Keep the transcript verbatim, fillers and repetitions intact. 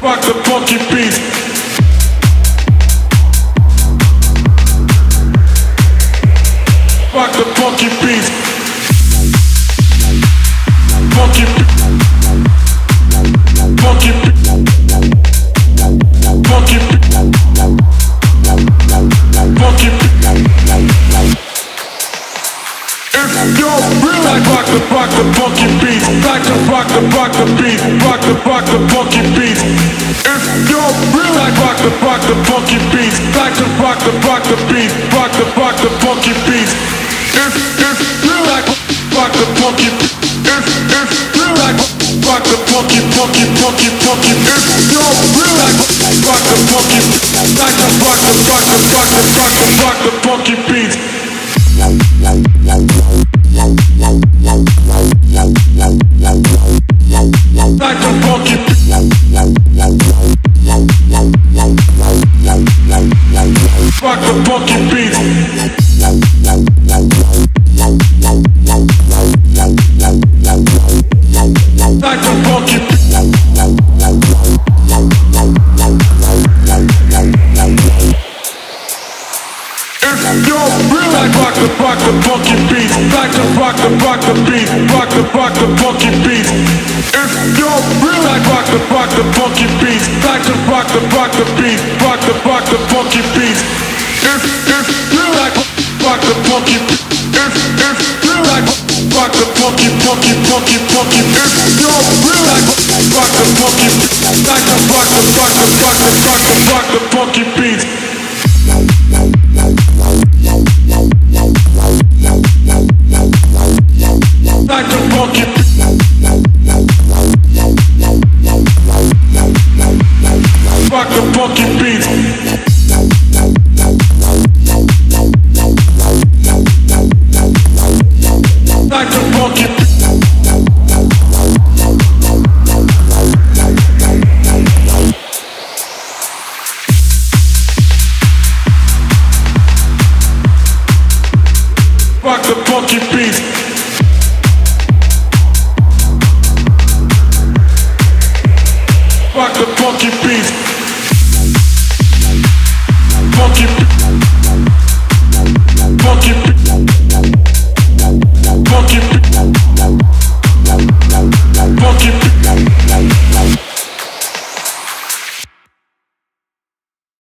rock the funky beat. Rock the funky beat. Funky beat. Funky beat. Funky beat. Funky beat. If you're real, like rock the rock the funky beat. Like to rock the rock the beat. Rock the rock the funky beat. If you're real, like rock the rock the funky beat. Like to rock the rock the beat. Rock the rock the funky beat. If if real, like rock the funky beat. If if real, like rock the funky funky funky funky. If you're real, like rock the funky beat. Like to rock the rock the rock the rock the rock the funky beat. Like the funky beat. Rock the funky beat. Like the funky beat. If you're real, like rock the rock the funky beat. Like to rock the rock the beat. Rock the rock the funky beat. If you're real, like rock the rock the funky beat. Like to rock the rock the beat. Rock the rock the funky beat. If if real, like rock the funky beat. If if real, like rock the funky funky funky funky. If you're real, like rock the funky beat. Like to rock the rock the rock the rock the rock the funky beat. Like the funky beat. Rock the funky beat. Like the funky beat. Rock the funky beat. Rock the funky beat. Funky beat.